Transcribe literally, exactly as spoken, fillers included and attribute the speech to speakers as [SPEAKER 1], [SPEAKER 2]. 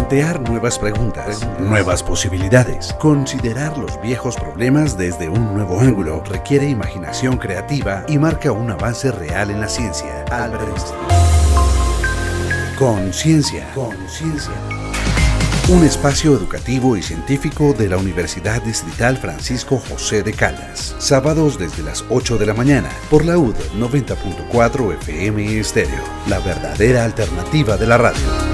[SPEAKER 1] Plantear nuevas preguntas, nuevas posibilidades. Considerar los viejos problemas desde un nuevo ángulo requiere imaginación creativa y marca un avance real en la ciencia. Albert Einstein. Conciencia. Conciencia. Un espacio educativo y científico de la Universidad Distrital Francisco José de Caldas. Sábados desde las ocho de la mañana por la U D noventa punto cuatro F M Estéreo. La verdadera alternativa de la radio.